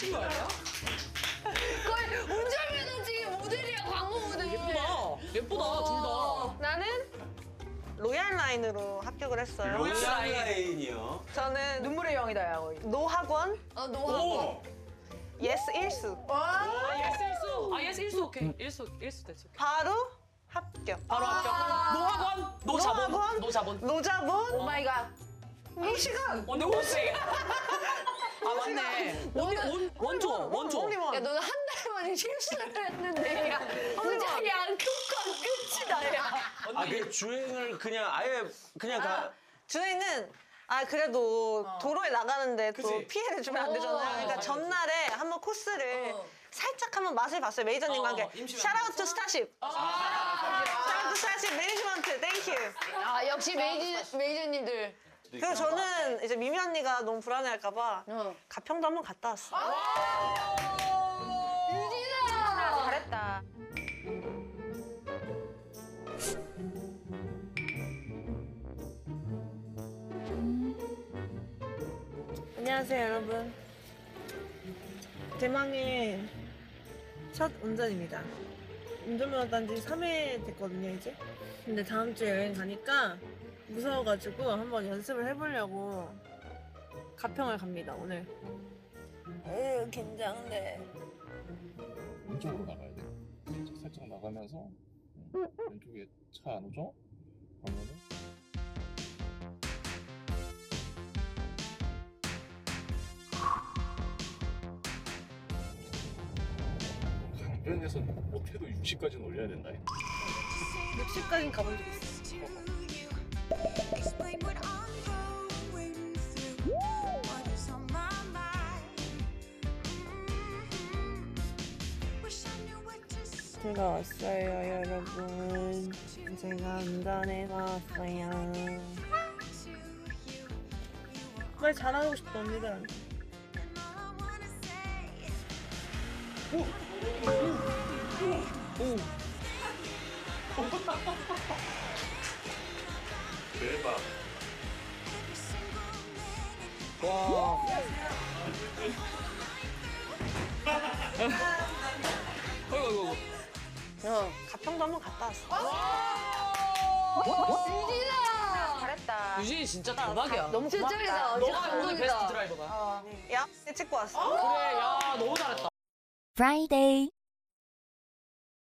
미친 거 아니야? 거의 운전면허 지금 모델이야, 광고 모델. 예쁘다, 둘 다. 나는 로얄 라인으로 합격을 했어요. 로얄 라인이요. 저는 눈물의 영이다, 야, 거의. 노학원 노하고. 예스 1수. 예스 일수. 예스 일수 오케이. 일수 됐지. 바로 합격. 바로 합격. 노학원, 노자본, 노학원, 노자본. 노자본, 오 마이 갓. 미시간. 언니 원세. 맞네. 언니 원조. only 야, one. 너는 한 달 만에 실수를 했는데, 야. 혼자 양쪽과 끝이다, 야. 그 주행을 그냥 아예 그냥 가. 주행은 그래도 도로에 나가는데 또 그치. 피해를 주면 안 되잖아요. 그러니까 맞아. 전날에 한번 코스를 살짝 한번 맛을 봤어요. 매니저님과 함께. 임시완. 샤라우트 투 스타쉽. 샤라우트 투 스타쉽 매니지먼트 땡큐. 역시 메이저님들. 그리고 저는 이제 미미 언니가 너무 불안해할까봐 가평도 한번 갔다 왔어. 유진아! 잘했다. 안녕하세요 여러분. 대망의 첫 운전입니다. 운전면허 딴 지 3회 됐거든요 이제. 근데 다음 주에 여행 가니까 무서워가지고 한번 연습을 해보려고 가평을 갑니다 오늘. 긴장돼. 왼쪽으로 나가야 돼. 살짝 나가면서 왼쪽에 차 안 오죠? 그러면은 강변에서 못해도 60까지는 올려야 된다. 60까지는 가본 적 있어. Explain what I'm going through. What is on my mind? Wish I knew what to say. 들어왔어요 여러분. 제가 운전해서 왔어요. To you, 말 잘하고 싶다 언니들한테. and all I wanna say. 대박. Every single minute. 어이구. 가평도 한번 갔다 왔어. 유진아! 잘했다. 유진이 진짜 대박이야. 너무 진짜이다. 너가 오늘 베스트 드라이버가. 야, 찍고 왔어. 그래, 야, 너무 잘했다. Friday.